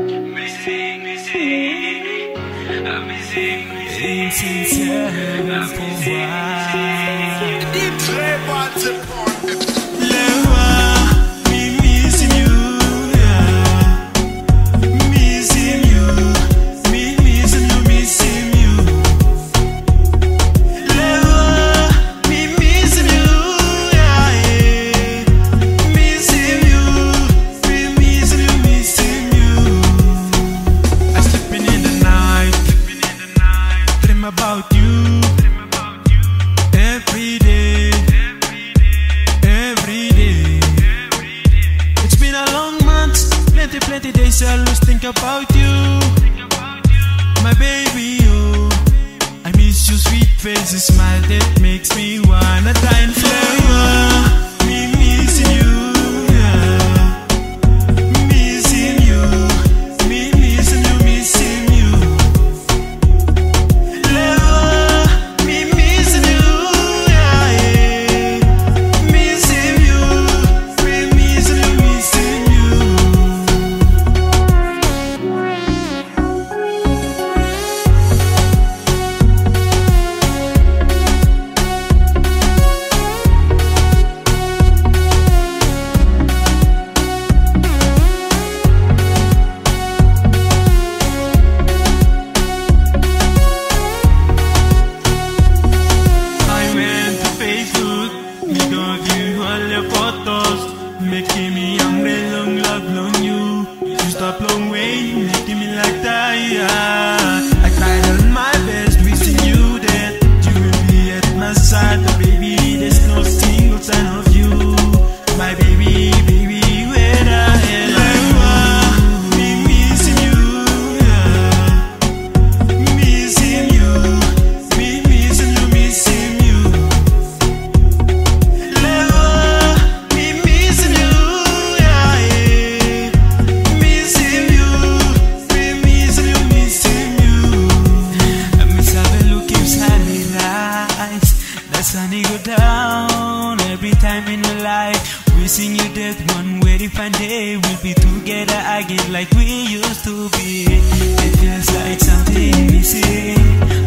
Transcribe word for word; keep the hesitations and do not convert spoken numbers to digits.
Missing, missing, I'm missing, missing. Since heaven for a while. Lewa, me missing you, yeah. Missing you, me missing you, missing you. Lewa, me missing you, yeah, yeah. Missing you, me missing you, missing you. I'm sleeping in the night, dream about you. Every day, every day. It's been a long month, plenty, plenty days. I always think about you, my baby. Oh, I miss your sweet face, a smile that makes me wanna die and forever. Me missing you, yeah. Missing you, me missing you, missing you. Making me hungry, long love, long you. You stop long way, making me like that, yeah. I tried on my best, wishing you that you will be at my side, but baby, there's no single sign of you. My baby, baby, where the hell are you? Me missing you, yeah. Missing you, me missing you, missing you. Sunny go down every time in your life. Wishing you that one very fine day we'll be together again like we used to be. It feels like something missing.